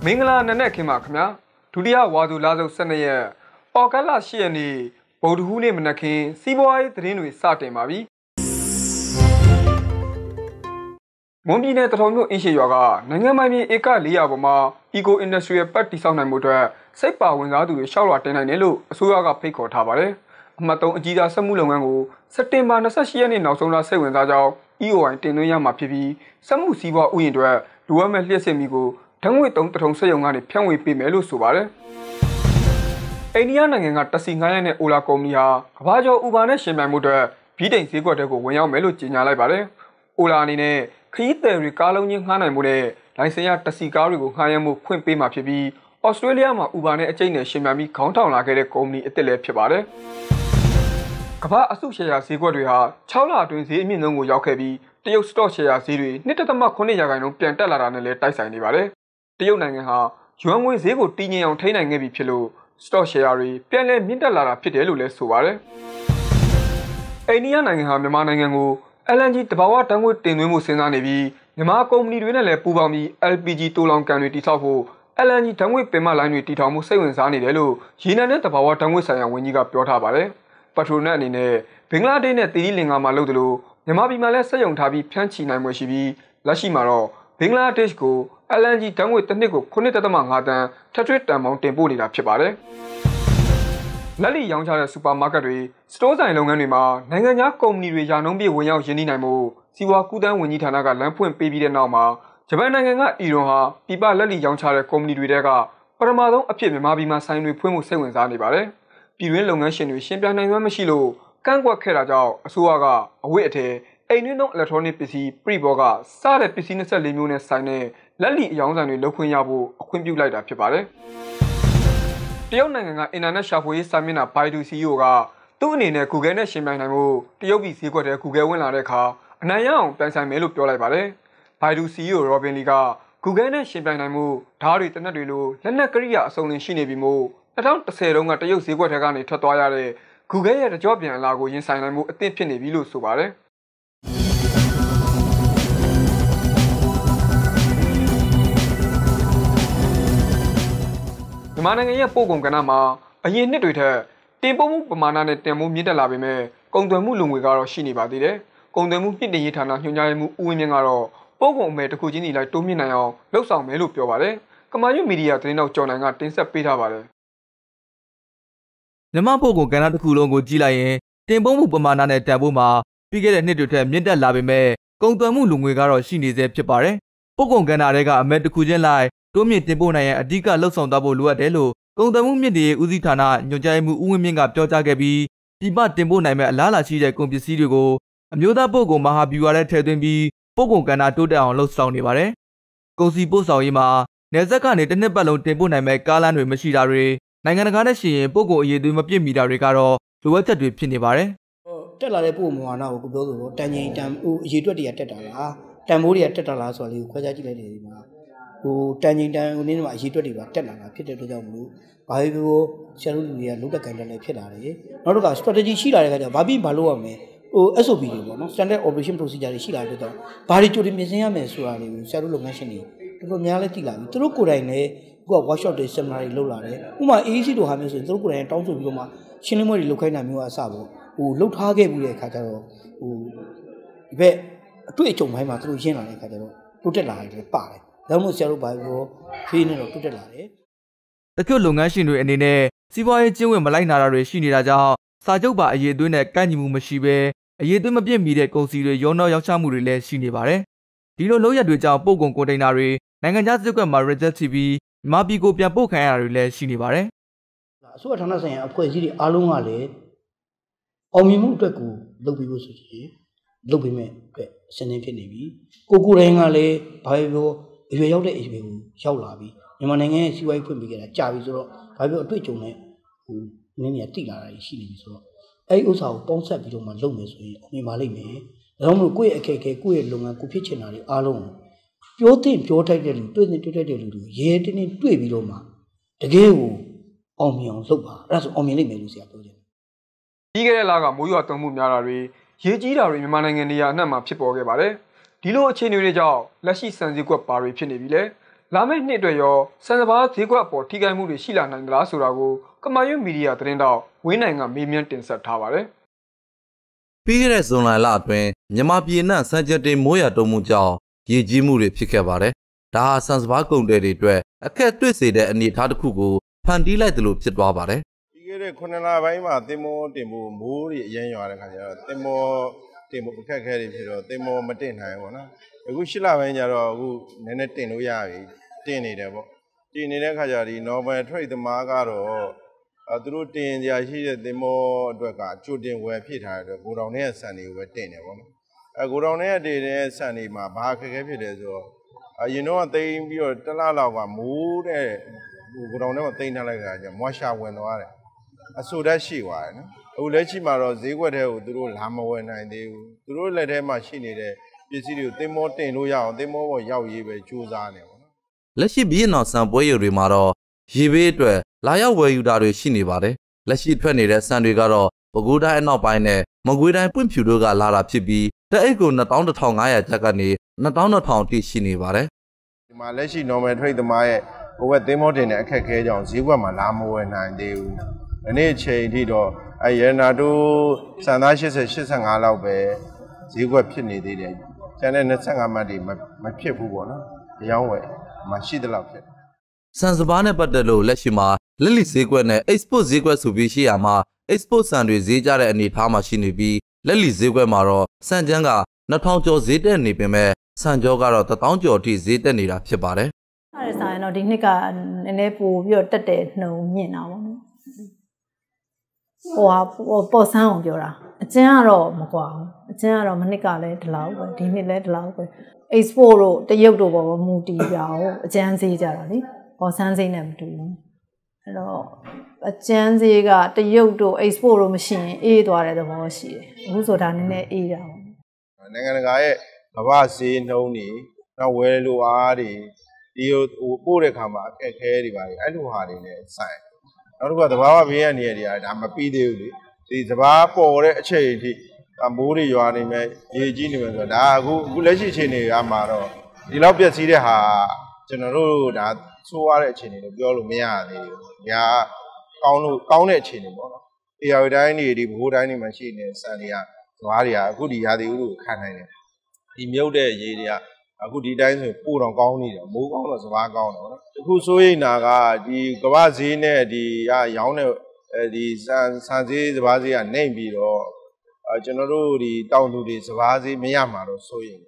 င်္ဂလာနနက်ခင်းပါခင်ဗျာဒုတိယဝါသူလာစုပ်12ရက်အော်ဂတ်လ10ရက်နေ့ဗုဒ္ဓဟူးနေ့မနက်ခင်းစီးပွားရေးသတင်းတွေစတင်ပါပြီမွန်ပြည်နယ်တထုံမြို့အင်းရှိရွာကနိုင်ငံပိုင်မြေဧက400ပေါ်မှာ Eco Industrial Park တည်ဆောက်နိုင်မှုအတွက်စိတ်ပါဝင်စားသူတွေရှောက်လွှာတင်နိုင်တယ်လို့အစိုးရကဖိတ်ခေါ်ထားပါတယ်အမှတ်3အကြီးစားစက်မှုလုပ်ငန်းကိုစက်တင်ဘာ28ရက်နေ့နောက်ဆုံးလစိတ်ဝင်စားကြောင်း EOI တင်သွင်းရမှာဖြစ်ပြီးစက်မှုစီးပွားဥယျာဉ်တွေလိုအပ်မဲ့လျှက်စစ်မီကိုဓာတ်ငွေ့3တထုံစက်ရုံကနေဖြန့်ဝေပေးမယ်လို့ဆိုပါတယ်အိန္ဒိယနိုင်ငံကတက္ကစီငှားရမ်းတဲ့အိုလာကုမ္ပဏီဟာကမ္ဘာကျော် Uber နဲ့ရှင်ပြိုင်မှုအတွက်ဗီးတိန်ဈေးကွက်တွေကိုဝင်ရောက်မယ်လို့ကြေညာလိုက်ပါတယ်အိုလာအနေနဲ့ခရီးသည်တွေကားလုံးချင်းငှားနိုင်မှုနဲ့လိုင်စင်ရတက္ကစီကားတွေကိုငှားရမ်းမှုခွင့်ပေးမှာဖြစ်ပြီးဩစတြေးလျမှာ Uber နဲ့အကျိတ်နဲ့ရှင်ပြိုင်ပြီးခေါင်းထောင်လာခဲ့တဲ့ကုမ္ပဏီအသစ်လည်းဖြစ်ပါတယ်ကမ္ဘာအစုရှယ်ယာဈေးကွက်တွေဟာ6လအတွင်းဈေးအမြင့်ဆုံးကိုရောက်ခဲ့ပြီးတရုတ်စတော့ရှယ်ယာဈေးတွေ2.9% ပြန်တက်လာတာနဲ့လည်းတိုက်ဆိုင်နေပါတယ်တရုတ်နိုင်ငံဟာယွမ်ငွေဈေးကိုတည်ငြိမ်အောင်ထိန်းနိုင်ခဲ့ပြီဖြစ်လို့စတော့ရှယ်ယာတွေပြန်လည်မြင့်တက်လာတာဖြစ်တယ်လို့လည်းဆိုပါတယ်အိန္ဒိယနိုင်ငံဟာမြန်မာနိုင်ငံကို LNG တဘာဝဓာတ်ငွေ့တင်သွင်းမှုစဉ်းစားနေပြီးမြန်မာကုမ္ပဏီတွေနဲ့လည်းပူးပေါင်းပြီး LPG တိုးလောင်ကန်တွေတည်ဆောက်ဖို့ LNG ဓာတ်ငွေ့ပင်မလိုင်းတွေတည်ထောင်မှုစိတ်ဝင်စားနေတယ်လို့ရေနံနဲ့တဘာဝဓာတ်ငွေ့ဆိုင်ရာဝန်ကြီးကပြောထားပါတယ်ပက်ထရိုနက်အနေနဲ့ဘင်္ဂလားဒေ့ရှ်နဲ့သီရိလင်္ကာမှာလုပ်တယ်လို့မြန်မာပြည်မှာလည်းစက်ရုံထားပြီးဖြန့်ချီနိုင်မှုရှိပြီးလက်ရှိမှာတော့ဘင်္ဂလားဒေ့ရှ်ကို LNG ဓာတ်ငွေ့တစ်နှစ်ကို 9.5 တန်ထပ်ထွေးတန်ပေါင်းတင်ပို့နေတာဖြစ်ပါတယ်လက်လီရောင်းချတဲ့စူပါမားကတ်တွေစတိုးဆိုင်လုပ်ငန်းတွေမှာနိုင်ငံခြားကုမ္ပဏီတွေယာနှုန်းပြည့်ဝင်ရောက်ရင်းနှီးနိုင်မှုစီးပွားကူးသန်းဝန်ကြီးဌာနကလမ်းဖွင့်ပေးပြီးတဲ့နောက်မှာဂျပန်နိုင်ငံကအီရွန်ဟာပြပလက်လီရောင်းချတဲ့ကုမ္ပဏီတွေတဲကပထမဆုံးအဖြစ်မြန်မာပြည်မှာဆိုင်တွေဖွင့်မှုစိတ်ဝင်စားနေပါတယ်ပြည်တွင်းလုပ်ငန်းရှင်တွေရှင်ပြိုင်နိုင်မှမရှိလို့ကန့်ကွက်ခဲ့တာကြောင့်အစိုးရကအဝတ်အထည်အိမ်တွင်းသုံး electronic ပစ္စည်းပရိဘောကစတဲ့ပစ္စည်း24မျိုးနဲ့ဆိုင်တဲ့လက်လီအယောင်းဆိုင်တွေလုပ်ခွင့်ရဖို့အခွင့်ပြုလိုက်တာဖြစ်ပါတယ်တရုတ်နိုင်ငံကအင်တာနက်ရှာဖွေရေးစာမျက်နှာ Baidu CEO ကသူ့အနေနဲ့ Google နဲ့ရှင်ပြိုင်နိုင်မှုတရုတ်ပြည်ဈေးကွက်ထဲ Google ဝင်လာတဲ့အခါအနိုင်ရအောင်ပြန်ဆိုင်မယ်လို့ပြောလိုက်ပါတယ် Baidu CEO Robin Li က Google နဲ့ရှင်ပြိုင်နိုင်မှုဓာတ်တွေတနက်တွေလိုလက်နက်ကိရိယာအစုံလင်ရှိနေပြီမို့2010တုန်းကတရုတ်ဈေးကွက်ထဲကနေထွက်သွားရတဲ့ Google ရဲ့တကြော့ပြန်အလားကိုရင်ဆိုင်နိုင်မှုအသင့်ဖြစ်နေပြီလို့ဆိုပါတယ်မြန်မာနိုင်ငံရဲ့ပို့ကုန်ကဏ္ဍမှာအရင်နှစ်တွေထက်တင်ပို့မှုပမာဏနဲ့တင်မှုမြင့်တက်လာပေမဲ့ကုန်သွယ်မှုလူငွေကတော့ရှိနေပါသေးတယ်။ကုန်သွယ်မှုမြင့်တင်ရေးဌာနညွှန်ကြားရေးမှူးဦးဝင်းမြင့်ကတော့ပို့ကုန်အမဲတစ်ခုချင်းစီလိုက်တိုးမြင့်နိုင်အောင်လှုပ်ဆောင်မယ်လို့ပြောပါတယ်။ကမာရွတ်မီဒီယာသတင်းတော်ကျော်နိုင်ကတင်ဆက်ပေးထားပါတယ်။မြန်မာပို့ကုန်ကဏ္ဍတစ်ခုလုံးကိုကြည့်လိုက်ရင်တင်ပို့မှုပမာဏနဲ့တန်ဖိုးမှာပြီးခဲ့တဲ့နှစ်တွေထက်မြင့်တက်လာပေမဲ့ကုန်သွယ်မှုလူငွေကတော့ရှိနေသေးဖြစ်ပါတယ်။ပို့ကုန်ကဏ္ဍတွေကအမဲတစ်ခုချင်းလိုက်တိုးမြင့်တင်ပို့နိုင်ရန်အဓိကလှုပ်ဆောင်သွားဖို့လိုအပ်တယ်လို့ကုန်သွယ်မှုမြင့်တင်ရေးဦးစီးဌာနညွှန်ကြားရေးမှူးဦးဝင်းမြင့်ကပြောကြားခဲ့ပြီးပြည်ပတင်ပို့နိုင်မဲ့အလားအလာရှိတဲ့ကုန်ပစ္စည်းတွေကိုအမျိုးသားပို့ကုန်မဟာဗျူဟာထဲထည့်သွင်းပြီးပို့ကုန်ကဏ္ဍတိုးတက်အောင်လှုပ်ဆောင်နေပါတယ်။ကုန်စည်ပို့ဆောင်ရေးမှာနယ်စပ်ကနေတစ်နှစ်ပတ်လုံးတင်ပို့နိုင်မဲ့ကားလမ်းတွေမရှိတာတွေနိုင်ငံတကာနဲ့ရှင်ရင်ပို့ကုန်အရေးသွေးမပြည့်မီတာတွေကတော့လိုအပ်ချက်တွေဖြစ်နေပါတယ်။တက်လာတဲ့ပို့ကုန်မဟာနာကိုပြောဆိုတော့တန်ချိန်တန်အရေးတွက်တွေကတက်တာလားတန်ဖိုးတွေကတက်တာလားဆိုတာလေးကိုခွဲခြားကြည့်လိုက်တယ်ဒီမှာတန်ချိန်တန်ဟိုနေ့မှာအရေးတွက်တွေပါတက်လာတာဖြစ်တဲ့အတွက်ကြောင့်မလို့ဘာလို့ဆရာတို့လူတွေကလုတ်တက်ကန်တက်လည်းဖြစ်လာတယ်နောက်တစ်ခါ strategy ရှိလာတဲ့ခါကျဘာပြီးဘာလုပ်ရမလဲSOP တွေပေါ့နော် standard operation procedure တွေရှိလာတဲ့အတွက်ဘာတွေကြိုတင်ပြင်ဆင်ရမယ်ဆိုတာတွေကိုဆရာတို့လုပ်ငန်းရှင်တွေတော်တော်များလည်းသိလာပြီသူတို့ကိုယ်တိုင်လည်းအခုက workshop တွေ seminar တွေလုပ်လာတယ်ဥပမာ AEC တို့ဟာမျိုးဆိုရင်သူတို့ကိုယ်တိုင်တောင်းဆိုပြီးတော့မှရှင်းလင်းပွဲတွေလုပ်ခိုင်းတာမျိုးအစပေါ့လှုပ်ထားခဲ့ပြီးတဲ့အခါကျတော့ဒီဘက်အတွေ့အကြုံပိုင်းမှာသူတို့ရင်းလာတဲ့အခါကျတော့တိုးတက်လာတယ်ပါတယ်ဒါမှမဟုတ်ဆရာတို့ဘာလို့ဖေးနေတော့တိုးတက်လာတယ်တချို့လုပ်ငန်းရှင်တွေအနေနဲ့စီးပွားရေးကျင်းဝင်မလိုက်နာတာတွေရှိနေတာကြောင့်စာချုပ်ပါအရေးသွင်းတဲ့ကန့်ညီမှုမရှိဘဲအရေးသွင်းမပြည့်မီတဲ့ကုန်စည်တွေရောင်းချမှုတွေလည်းရှိနေပါတယ်။ဒီလိုလုပ်ရက်တွေကြောင့်ပို့ကုန်ကွန်တိန်နာတွေနိုင်ငံခြားစက်ကွက်မှာ reject ဖြစ်ပြီးမြန်မာပြည်ကိုပြန်ပို့ခံရတာတွေလည်းရှိနေပါတယ်။အစိုးရဌာနဆိုင်ရာအဖွဲ့အစည်းတွေအားလုံးကလည်းအောင်မြင်မှုအတွက်ကိုလုပ်ပြီးလို့ဆိုရင်လုပ်ပေးမဲ့အတွက်အစင်းင်းဖြစ်နေပြီ။ကိုယ်တိုင်ကလည်းဘာလို့အရွယ်ရောက်တဲ့အရွယ်ကိုရောက်လာပြီ။မြန်မာနိုင်ငံရဲ့စီးပွားရေးဖွံ့ဖြိုးခဲ့တာကြာပြီဆိုတော့ဘာလို့အတွေ့အကြုံနဲ့နည်းနည်းတိလာတာရှိနေပြီဆိုတော့အဲ့ဒီဥစ္စာကိုပေါင်းဆက်ပြီးတော့မှလုပ်မယ်ဆိုရင်အမြင်ပါလိမ့်မယ်။ဒါကြောင့်မို့ကိုယ့်ရဲ့အခက်အခဲကိုယ့်ရဲ့လုပ်ငန်းကိုဖြစ်ချင်တာတွေအားလုံးပြောသင့်ပြောထိုက်တဲ့လူတွေ့တဲ့လူတွေရဲတင်းတင်းတွေ့ပြီးတော့မှတကယ်ကိုအောင်မြင်အောင်လုပ်ပါအဲ့ဒါဆိုအောင်မြင်လိမ့်မယ်လို့ဆရာပြောချင်တယ်။ပြီးခဲ့တဲ့လကမိုးရွာသွန်းမှုများတာတွေရေကြီးတာတွေမြန်မာနိုင်ငံနေရာအနှံ့မှာဖြစ်ပေါ်ခဲ့ပါတယ်။ဒီလိုအခြေအနေတွေကြောင့်လက်ရှိစံစည်းကွက်ဘာတွေဖြစ်နေပြီလဲ။လာမယ့်နှစ်အတွက်ရောစံစဘာဈေးကွက်အပေါ်ထိခိုက်မှုတွေရှိလာနိုင်သလားဆိုတာကိုကမာရွတ်မီဒီယာသတင်းတောက်ဝင်းနိုင်ကမေးမြန်းတင်ဆက်ထားပါတယ်။ပြီးခဲ့တဲ့ဇွန်လအတွင်းမြန်မာပြည်နှံ့စံချက်တင်မိုးရွာသွန်းမှုကြောင့်ရေကြီးမှုတွေဖြစ်ခဲ့ပါတယ်။ဒါဟာစံစဘာကုန်တွေအတွက်အခက်တွေ့စေတဲ့အနေအထားတစ်ခုကိုဖန်တီးလိုက်တယ်လို့ဖြစ်သွားပါတယ်။ပြီးခဲ့တဲ့9လပိုင်းမှာသင်္ဘောတင်ဖို့မိုးတွေအရင်ရွာတဲ့ခါကျတော့သင်္ဘောတင်ဖို့အခက်အခဲတွေဖြစ်တော့သင်္ဘောမတင်နိုင်ဘူးပေါ့နော်။အခု10လပိုင်းကျတော့အခုနည်းနည်းတင်လို့ရပြီ။တင်နေတယ်ပေါ့။တင်နေတဲ့ခါကျဒီ normal trade သမားကတော့သူတို့တင်ကြရှိတဲ့သင်္ဘောအတွက်ကကြိုတင်ဝယ်ဖြစ်ထားတဲ့အတွက်ကိုတောင်ထဲကဆန်တွေကိုပဲတင်တယ်ပေါ့နော်။ကိုတောင်ထဲကတင်တဲ့ဆန်တွေမှာဘာအခက်အခဲဖြစ်လဲဆိုတော့အရင်တော့သိမ်းပြီးတော့တစ်လလောက်ကမိုးတဲ့ကိုတောင်ထဲမှာသိမ်းထားလိုက်တာကြောင့်မွာရှာဝင်သွားတယ်။အဆူဓာတ်ရှိသွားတယ်နော်။အခုလက်ရှိမှာတော့ဈေးကွက်ထဲကိုသူတို့လာမဝယ်နိုင်သေးဘူး။သူတို့လက်ထဲမှာရှိနေတဲ့ပစ္စည်းတွေကိုသင်္ဘောတင်လို့ရအောင်သင်္ဘောပေါ်ရောက်ရေးပဲကြိုးစားနေပေါ့နော်။လက်ရှိပြည်တော်ဆန်ပွဲရုံတွေမှာတော့ရေဘေးအတွက်လာရောက်ဝယ်ယူတာတွေရှိနေပါတယ်။လက်ရှိထွက်နေတဲ့ဆန်တွေကတော့ပဲခူးတိုင်းအနောက်ပိုင်းနဲ့မကွေးတိုင်းပွင့်ဖြူတို့ကလာတာဖြစ်ပြီးတအိတ်ကို21,500ကျပ်ကနေ22,000တိရှိနေပါတယ်။ဒီမှာလက်ရှိ normal trade သမားရဲ့ဟိုဘက်သင်္ဘောတင်တဲ့အခက်အခဲကြောင့်ဈေးကွက်မှာလာမဝယ်နိုင်သေးဘူး။ဒီနေ့ချိန်ထိတော့ရန်နာတို့စံသား80-85လောက်ပဲဈေးကွက်ဖြစ်နေသေးတယ်။ကျန်တဲ့25မှတ်တွေမဖြစ်ဘူးပေါ့နော်။အယောင်းဝယ်မရှိသလောက်ဖြစ်တယ်။စံစဘာနဲ့ပတ်သက်လို့လက်ရှိမှာလက်လီဈေးကွက်နဲ့ export ဈေးကွက်ဆိုပြီးရှိရမှာ export ဆန်တွေဈေးကျတဲ့အနေအထားမှာရှိနေပြီးလက်လီဈေးကွက်မှာတော့စံကျန်းက2000ကျော်ဈေးတက်နေပေမဲ့စံကြောကတော့1000ကျော်အထိဈေးတက်နေတာဖြစ်ပါတယ်။အဲ့ဒါဆိုရင်တော့ဒီနှစ်ကနည်းနည်းပိုပြီးတော့တက်တယ်နှုံမြင့်တာပေါ့နော်။ပေါ်ဆန်းအောင်ပြောတာအကျန်းကတော့မကွာဘူး။အကျန်းကတော့မနှစ်ကလည်းဒီလောက်ပဲဒီနှစ်လည်းဒီလောက်ပဲ။ export တို့တရုတ်တို့ပေါ်မူတည်ပြအောင်အကျန်းဈေးကြတာလေ။ပေါ်ဆန်းဈေးနဲ့မတူဘူး။အဲ့တော့အကျန်းဈေးကတရုတ်တို့ export တို့မရှိရင်အေးသွားတဲ့သဘောရှိတယ်။အခုဆိုတာနည်းနည်းအေးတာပေါ့။နိုင်ငံတကာရဲ့ကမ္ဘာဈေးနှုန်းတွေနောက်ဝယ်လိုအားတွေဒီပို့တဲ့ခါမှာအခက်အခဲတွေပါအဲ့လိုဟာတွေလည်းဆိုင်နောက်တစ်ခုကသဘာဝဘေးရနေရတွေကဒါမပြီးသေးဘူးလေဒီသဘာဝပေါ်တဲ့အချိန်အထိမိုးတွေရွာနေမယ်ရေကြီးနေမယ်ဆိုတော့ဒါအခုလက်ရှိအချိန်တွေကမှာတော့ဒီလောက်ပြည့်စည်တဲ့ဟာကျွန်တော်တို့ဒါဆိုးရတဲ့အခြေအနေလို့ပြောလို့မရသေးဘူး။ဒါကောင်းတဲ့အခြေအနေပေါ့နော်။ AR တိုင်းတွေဒီဘိုးတိုင်းတွေမှာရှိနေတဲ့စံတွေကသဘာဝတွေကအခုဒီရာသီဥတုကိုခံနိုင်တယ်။ဒီမြုပ်တဲ့ရေတွေကအခုဒီတိုင်းဆိုပို့တော့ကောင်းနေတယ်မိုးကောင်းတော့စဘာကောင်းတယ်ပေါ့နော်အခုစိုးရိမ်တာကဒီကမ္ဘာဈေးနဲ့ဒီရောင်းတဲ့ဒီစံဈေးစဘာဈေးကနှိမ့်ပြီးတော့ကျွန်တော်တို့ဒီတောင်သူတွေစဘာဈေးမရမှာတော့စိုးရိမ်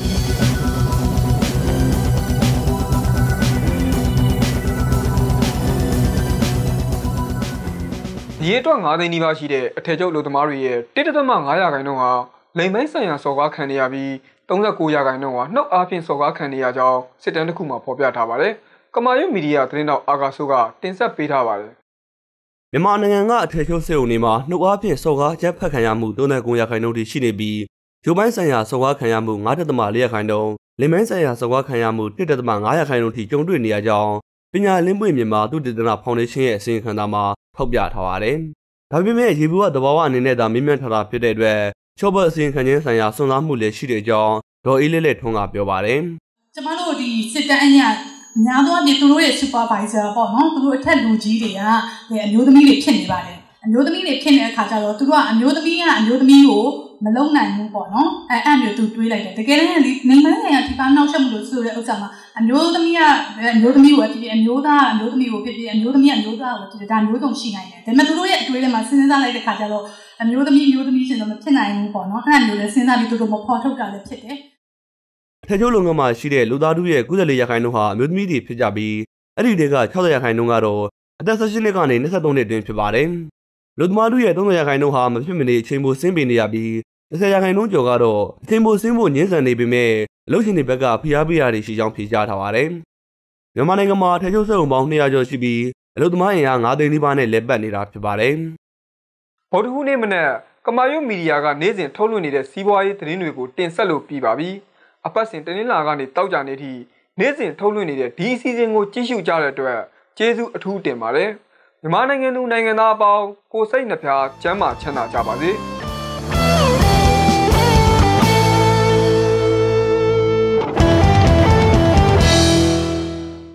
ရေအတွက်9သိန်းနီးပါးရှိတဲ့အထည်ချုပ်လူသမားတွေရဲ့1.5%ဟာလိမ်မိုင်းဆိုင်ရာစော်ကားခံနေရပြီး39%ဟာနှုတ်အားဖြင့်စော်ကားခံနေရကြောင်းစစ်တမ်းတစ်ခုမှာဖော်ပြထားပါတယ်။ကမာရွတ်မီဒီယာသတင်းတောက်အာကာဆိုးကတင်ဆက်ပေးထားပါတယ်။မြန်မာနိုင်ငံကအထည်ချုပ်စေုံတွေမှာနှုတ်အားဖြင့်စော်ကားချက်ဖက်ခံရမှု39%ထိရှိနေပြီးရုပ်ပိုင်းဆိုင်ရာစော်ကားခံရမှု9.4%လိမ်မိုင်းဆိုင်ရာစော်ကားခံရမှု1.5%ထိကြုံတွေ့နေရကြောင်းပညာလင်းပွင့်မြန်မာသုတေသနဖောင်ဒေးရှင်းရဲ့အစီရင်ခံစာမှာထောက်ပြထားပါတယ်။ဒါပေမဲ့ရေဘူးကသဘာဝအနေနဲ့သာမြင့်မြတ်ထားတာဖြစ်တဲ့အတွက်ချောဘတ်အစီရင်ခံခြင်းဆိုင်ရာစွန့်စားမှုလည်းရှိတဲ့အကြောင်းဒေါ်အေးလေးလက်ထွန်းကပြောပါတယ်။ကျမတို့ဒီစစ်တမ်းအရများသောအားဖြင့်သူတို့ရဲ့ supervisor ပေါ့နော်သူတို့အထက်လူကြီးတွေကအမျိုးသမီးတွေဖြစ်နေပါတယ်။အမျိုးသမီးတွေဖြစ်နေတဲ့အခါကျတော့သူတို့ကအမျိုးသမီးကိုမလုံနိုင်ဘူးပေါ့နော်။အဲ့မျိုးသူတွေးလိုက်တယ်။တကယ်တမ်းဒီနေမန်းဆိုင်ရာဒီပါနောက်ဆက်မှုလို့ဆိုတဲ့ဥစ္စာမှာအမျိုးသမီးကအမျိုးသမီးကိုဖြစ်ဖြစ်အမျိုးသားအမျိုးသမီးကိုဖြစ်ဖြစ်အမျိုးသမီးအမျိုးသားကိုဖြစ်ဖြစ်ဒါမျိုးစုံရှိနိုင်တယ်။ဒါပေမဲ့သူတို့ရဲ့အတွေးထဲမှာစဉ်းစားလိုက်တဲ့အခါကျတော့အမျိုးသမီးရှင်တော့မဖြစ်နိုင်ဘူးပေါ့နော်။အဲ့ဒါမျိုးလည်းစဉ်းစားပြီးသူတို့မဖော်ထုတ်တာလည်းဖြစ်တယ်။ထည်ချုပ်လုပ်ငန်းမှာရှိတဲ့လူသားထုရဲ့94%ဟာအမျိုးသမီးတွေဖြစ်ကြပြီးအဲ့ဒီတွေက60%ကတော့အသက်18နှစ်ကနေ23နှစ်အတွင်းဖြစ်ပါတယ်။လူသမားတို့ရဲ့30%ဟာမဖြစ်မနေအချိန်ပိုဆင်းပေးနေရပြီး10%ကျော်ကတော့အချိန်ပိုဆင်းဖို့ညှင်းဆန်နေပေမဲ့အလုပ်ရှင်တွေဘက်ကဖိအားပေးရတွေရှိကြောင်းဖြေကြားထားပါတယ်။မြန်မာနိုင်ငံမှာထည်ချုပ်စက်ရုံပေါင်း200ကျော်ရှိပြီးအလုပ်သမားအင်အား9သိန်းနီးပါးနဲ့လက်ပတ်နေတာဖြစ်ပါတယ်။ဗုဒ္ဓဟူးနေ့မနက်ကမာရွတ်မီဒီယာကနေ့စဉ်ထုတ်လွှင့်နေတဲ့စီးပွားရေးသတင်းတွေကိုတင်ဆက်လို့ပြီးပါပြီ။အပတ်စဉ်တင်းလာကနေတောက်ကြနေသည့်နေ့စဉ်ထုတ်လွှင့်နေတဲ့ဒီအစီအစဉ်ကိုကြည့်ရှုကြတဲ့အတွက်ကျေးဇူးအထူးတင်ပါတယ်။မြန်မာနိုင်ငံသူနိုင်ငံသားအပေါင်းကိုစိတ်နှဖျားကျန်းမာချမ်းသာကြပါစေ။